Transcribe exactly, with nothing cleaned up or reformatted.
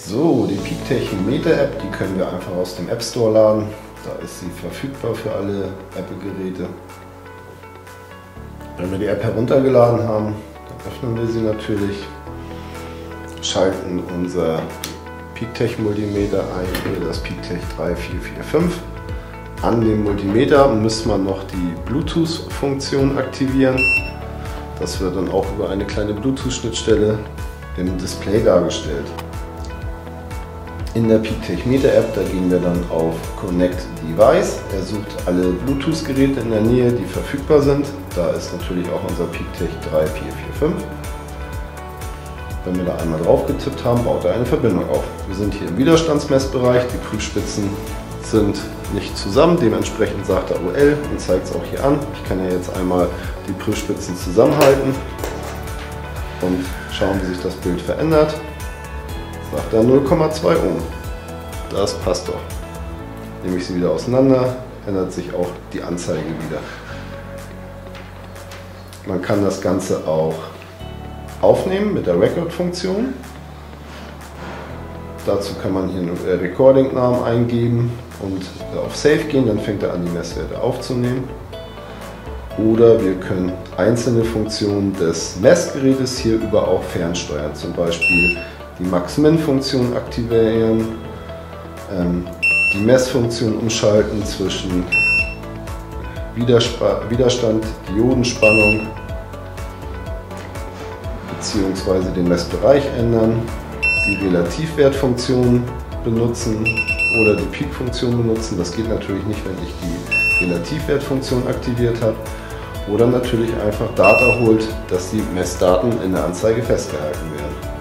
So, die Peaktech-Meter-App, die können wir einfach aus dem App Store laden. Da ist sie verfügbar für alle Apple-Geräte. Wenn wir die App heruntergeladen haben, dann öffnen wir sie natürlich, schalten unser Peaktech-Multimeter ein, hier das Peaktech drei vier vier fünf. An dem Multimeter muss man noch die Bluetooth-Funktion aktivieren. Das wird dann auch über eine kleine Bluetooth-Schnittstelle im Display dargestellt. In der Peaktech-Meter-App, da gehen wir dann auf Connect Device. Er sucht alle Bluetooth-Geräte in der Nähe, die verfügbar sind. Da ist natürlich auch unser Peaktech drei vier vier fünf. Wenn wir da einmal drauf getippt haben, baut er eine Verbindung auf. Wir sind hier im Widerstandsmessbereich, die Prüfspitzen sind nicht zusammen, dementsprechend sagt er O L und zeigt es auch hier an. Ich kann ja jetzt einmal die Prüfspitzen zusammenhalten und schauen, wie sich das Bild verändert. Sagt er null Komma zwei Ohm. Das passt doch. Nehme ich sie wieder auseinander, ändert sich auch die Anzeige wieder. Man kann das Ganze auch aufnehmen mit der Record-Funktion. Dazu kann man hier einen Recording-Namen eingeben und auf Save gehen, dann fängt er an, die Messwerte aufzunehmen. Oder wir können einzelne Funktionen des Messgerätes hierüber auch fernsteuern, zum Beispiel die Max-Min-Funktion aktivieren, ähm, die Messfunktion umschalten zwischen Widersp- Widerstand, Diodenspannung bzw. den Messbereich ändern, die Relativwertfunktion benutzen oder die Peak-Funktion benutzen. Das geht natürlich nicht, wenn ich die Relativwertfunktion aktiviert habe. Oder natürlich einfach Data holt, dass die Messdaten in der Anzeige festgehalten werden.